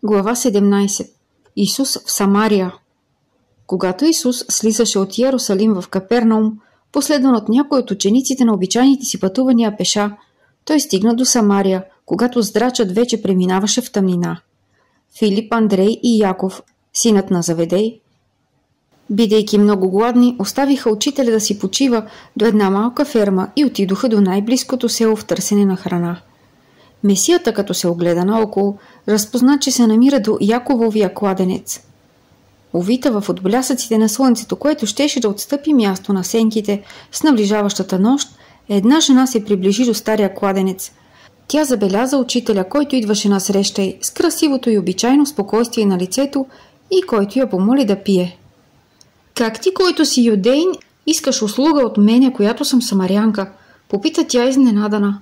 Глава 17. Исус в Самария. Когато Исус слизаше от Йерусалим в Капернаум, последван от някой от учениците на обичайните си пътувания пеша, той стигна до Самария, когато здрачът вече преминаваше в тъмнина. Филип, Андрей и Яков, синът на Заведей, бидейки много гладни, оставиха учителя да си почива до една малка ферма и отидоха до най-близкото село в търсене на храна. Месията, като се огледа наоколо, разпозна, че се намира до Якововия кладенец. Увита в отблясъците на слънцето, което щеше да отстъпи място на сенките с наближаващата нощ, една жена се приближи до стария кладенец. Тя забеляза учителя, който идваше насреща й, с красивото и обичайно спокойствие на лицето и който я помоли да пие. «Как ти, който си юдеин, искаш услуга от мене, която съм самарянка?» попита тя изненадана.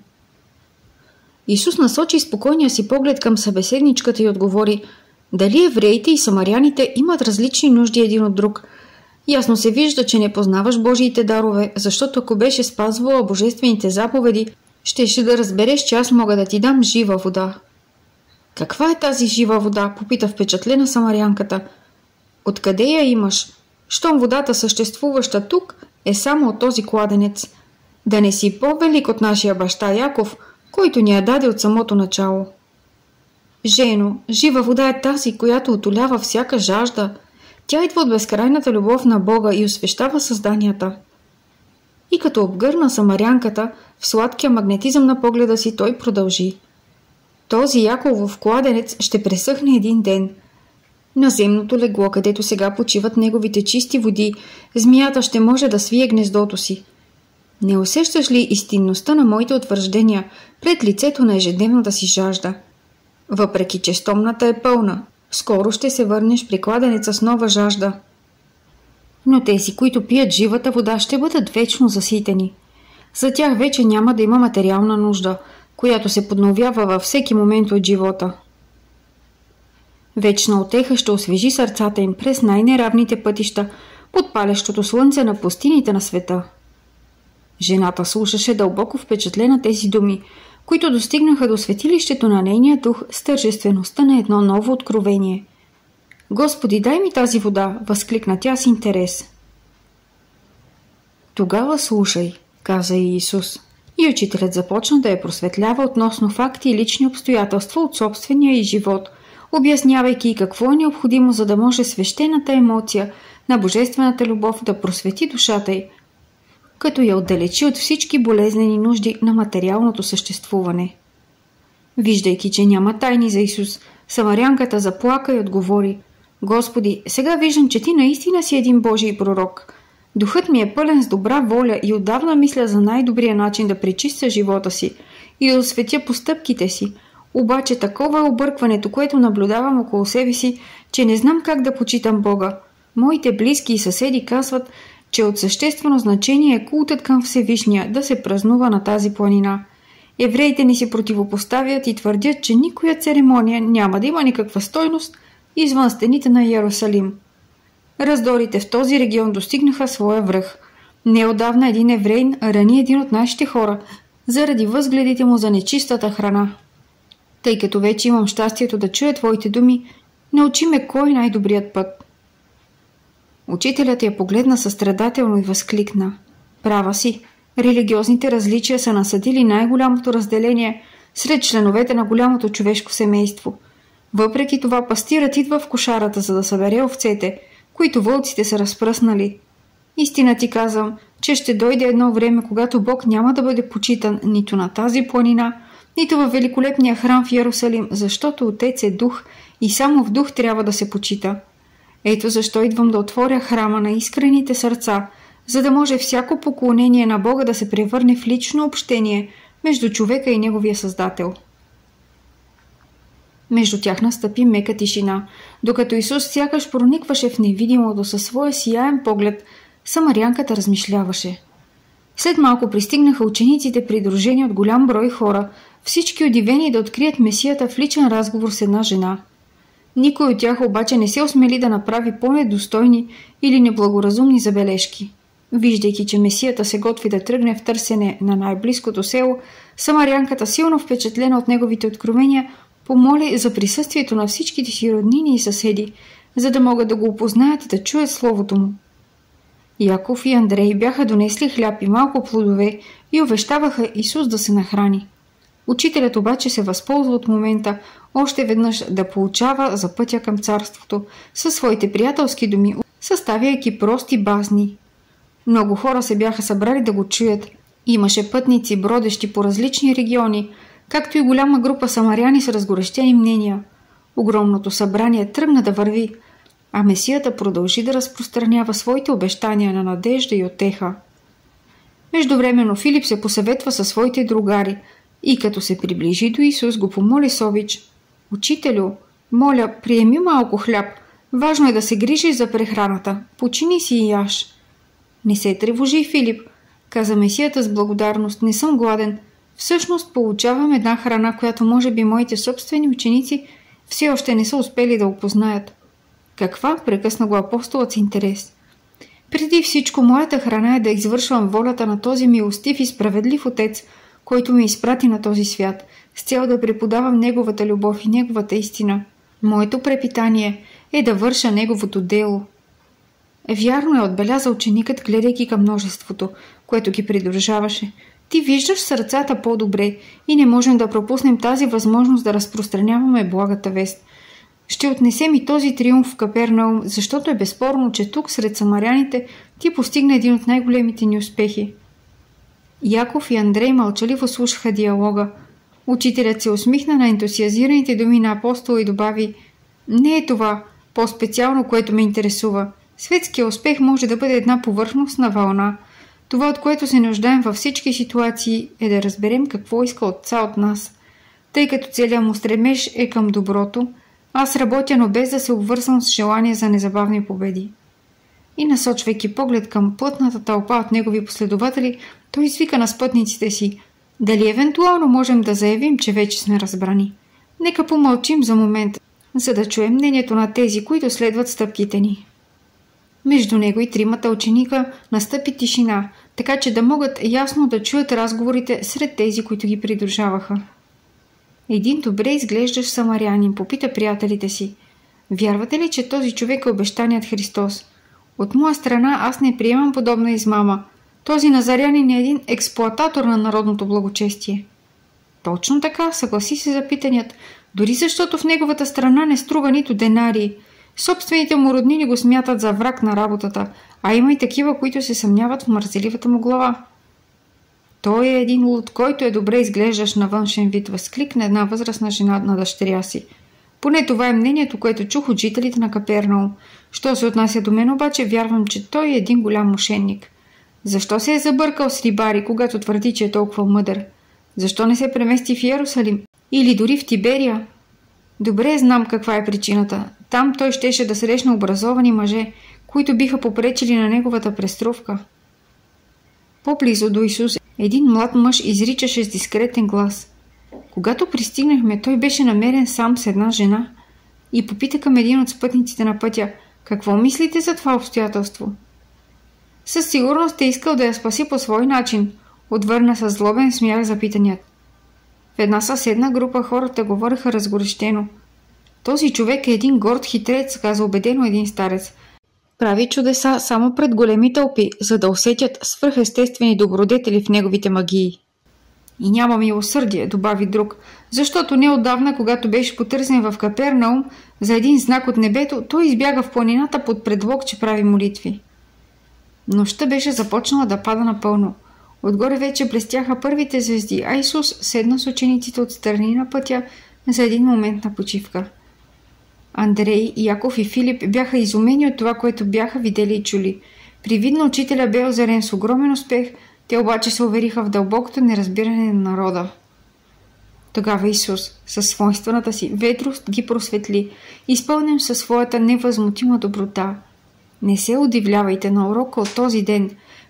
Исус насочи спокойния си поглед към събеседничката и отговори: «Дали евреите и самаряните имат различни нужди един от друг? Ясно се вижда, че не познаваш Божиите дарове, защото ако беше спазвала божествените заповеди, щеше да разбереш, че аз мога да ти дам жива вода». «Каква е тази жива вода?» попита впечатлена самарянката. «Откъде я имаш? Щом водата, съществуваща тук, е само от този кладенец. Да не си по-велик от нашия баща Яков, който ни я даде от самото начало». «Жено, жива вода е тази, която отолява всяка жажда. Тя идва от безкрайната любов на Бога и освещава създанията». И като обгърна самарянката, в сладкия магнетизъм на погледа си той продължи: «Този Яковов кладенец ще пресъхне един ден. На земното легло, където сега почиват неговите чисти води, змията ще може да свие гнездото си. Не усещаш ли истинността на моите утвърждения пред лицето на ежедневната си жажда? Въпреки че стомната е пълна, скоро ще се върнеш при кладенеца с нова жажда. Но тези, които пият живата вода, ще бъдат вечно заситени. За тях вече няма да има материална нужда, която се подновява във всеки момент от живота. Вечна утеха ще освежи сърцата им през най-неравните пътища под палещото слънце на пустините на света». Жената слушаше дълбоко впечатлена тези думи, които достигнаха до светилището на нейния дух с тържествеността на едно ново откровение. «Господи, дай ми тази вода!» възкликна тя с интерес. «Тогава слушай», каза и Исус. И учителят започна да я просветлява относно факти и лични обстоятелства от собствения й живот, обяснявайки какво е необходимо, за да може свещената емоция на божествената любов да просвети душата й, като я отдалечи от всички болезнени нужди на материалното съществуване. Виждайки, че няма тайни за Исус, самарянката заплака и отговори: «Господи, сега виждам, че ти наистина си един Божий пророк. Духът ми е пълен с добра воля и отдавна мисля за най-добрия начин да пречистя живота си и да осветя постъпките си. Обаче такова е объркването, което наблюдавам около себе си, че не знам как да почитам Бога. Моите близки и съседи казват, че от съществено значение е култът към Всевишния да се празнува на тази планина. Евреите ни се противопоставят и твърдят, че никоя церемония няма да има никаква стойност извън стените на Йерусалим. Раздорите в този регион достигнаха своя връх. Неотдавна един еврейн рани един от нашите хора заради възгледите му за нечистата храна. Тъй като вече имам щастието да чуя твоите думи, научи ме кой е най-добрият път». Учителят я погледна състрадателно и възкликна: «Права си, религиозните различия са насадили най-голямото разделение сред членовете на голямото човешко семейство. Въпреки това пастирът идва в кошарата, за да събере овцете, които вълците са разпръснали. Истина ти казвам, че ще дойде едно време, когато Бог няма да бъде почитан нито на тази планина, нито във великолепния храм в Йерусалим, защото Отец е дух и само в дух трябва да се почита. Ето защо идвам да отворя храма на искрените сърца, за да може всяко поклонение на Бога да се превърне в лично общение между човека и неговия Създател». Между тях настъпи мека тишина, докато Исус сякаш проникваше в невидимото със своя сияен поглед. Самарянката размишляваше. След малко пристигнаха учениците, придружени от голям брой хора, всички удивени да открият Месията в личен разговор с една жена. Никой от тях обаче не се осмели да направи по-недостойни или неблагоразумни забележки. Виждайки, че Месията се готви да тръгне в търсене на най-близкото село, самарянката, силно впечатлена от неговите откровения, помоли за присъствието на всичките си роднини и съседи, за да могат да го опознаят и да чуят словото му. Яков и Андрей бяха донесли хляб и малко плодове и увещаваха Исус да се нахрани. Учителят обаче се възползва от момента още веднъж да поучава за пътя към царството със своите приятелски думи, съставяйки прости басни. Много хора се бяха събрали да го чуят. Имаше пътници, бродещи по различни региони, както и голяма група самаряни с разгорещени мнения. Огромното събрание тръгна да върви, а Месията продължи да разпространява своите обещания на надежда и утеха. Междувременно Филип се посъветва със своите другари и като се приближи до Исус, го помоли с обич: „Учителю, моля, приеми малко хляб. Важно е да се грижиш за прехраната. Почини си и яж.“ „Не се тревожи, Филип“, каза Месията с благодарност. „Не съм гладен. Всъщност получавам една храна, която може би моите собствени ученици все още не са успели да опознаят.“ „Каква?“ прекъсна го апостолът с интерес. „Преди всичко, моята храна е да извършвам волята на този милостив и справедлив Отец, който ме изпрати на този свят, с цел да преподавам Неговата любов и Неговата истина. Моето препитание е да върша Неговото дело.“ „Вярно е“, отбеляза ученикът, гледайки към множеството, което ги придружаваше. „Ти виждаш сърцата по-добре и не можем да пропуснем тази възможност да разпространяваме благата вест. Ще отнесем и този триумф в Капернаум, защото е безспорно, че тук сред самаряните ти постигна един от най-големите ни успехи.“ Яков и Андрей мълчаливо слушаха диалога. Учителят се усмихна на ентусиазираните думи на апостола и добави: „Не е това по-специално, което ме интересува. Светският успех може да бъде една повърхностна вълна. Това, от което се нуждаем във всички ситуации, е да разберем какво иска Отца от нас. Тъй като целият му стремеж е към доброто, аз работя, но без да се обвързвам с желание за незабавни победи.“ И насочвайки поглед към плътната тълпа от негови последователи, той извика на спътниците си: „Дали евентуално можем да заявим, че вече сме разбрани? Нека помълчим за момент, за да чуем мнението на тези, които следват стъпките ни.“ Между него и тримата ученика настъпи тишина, така че да могат ясно да чуят разговорите сред тези, които ги придружаваха. „Един добре изглеждащ самарянин попита приятелите си: „Вярвате ли, че този човек е обещаният Христос? От моя страна аз не приемам подобна измама. Този назарянин е един експлоататор на народното благочестие.“ „Точно така“, съгласи се запитаният, „дори защото в неговата страна не струва нито динарии. Собствените му роднини го смятат за враг на работата, а има и такива, които се съмняват в мързеливата му глава.“ „Той е един луд, който е добре изглеждащ на външен вид“, възкликна една възрастна жена на дъщеря си. „Поне това е мнението, което чух от жителите на Капернаум. Що се отнася до мен обаче, вярвам, че той е един голям мошенник. Защо се е забъркал с рибари, когато твърди, че е толкова мъдър? Защо не се премести в Йерусалим или дори в Тиберия? Добре знам каква е причината. Там той щеше да срещне образовани мъже, които биха попречили на неговата преструвка.“ По-близо до Исус един млад мъж изричаше с дискретен глас. Когато пристигнахме, той беше намерен сам с една жена и попита към един от спътниците на пътя: „Какво мислите за това обстоятелство?“ „Със сигурност е искал да я спаси по свой начин“, отвърна със злобен смях запитаният. В една съседна група хората говореха разгорещено. „Този човек е един горд хитрец“, каза убедено един старец. „Прави чудеса само пред големи тълпи, за да усетят свръхестествени добродетели в неговите магии.“ „И няма милосърдие“, добави друг, „защото неотдавна, когато беше потърсен в Капернаум за един знак от небето, той избяга в планината под предлог, че прави молитви.“ Нощта беше започнала да пада напълно. Отгоре вече блестяха първите звезди, а Исус седна с учениците отстрани на пътя за един момент на почивка. Андрей, Яков и Филип бяха изумени от това, което бяха видели и чули. Привидно учителя бе озарен с огромен успех, те обаче се увериха в дълбокото неразбиране на народа. Тогава Исус, със свойствената си ведрост, ги просветли, изпълнен със своята невъзмутима доброта. „Не се удивлявайте на урока от този ден.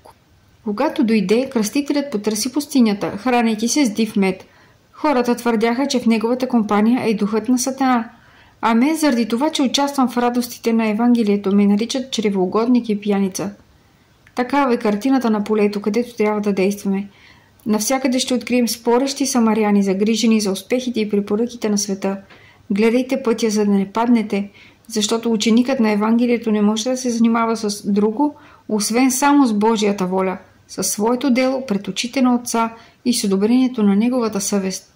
Когато дойде, кръстителят потърси пустинята, хранейки се с див мед. Хората твърдяха, че в неговата компания е духът на Сатана. А мен, заради това, че участвам в радостите на Евангелието, ме наричат чревоугодник и пияница.“ Такава е картината на полето, където трябва да действаме. Навсякъде ще открием спорещи самаряни, загрижени за успехите и препоръките на света. Гледайте пътя, за да не паднете, защото ученикът на Евангелието не може да се занимава с друго, освен само с Божията воля, със своето дело пред очите на Отца и с одобрението на Неговата съвест.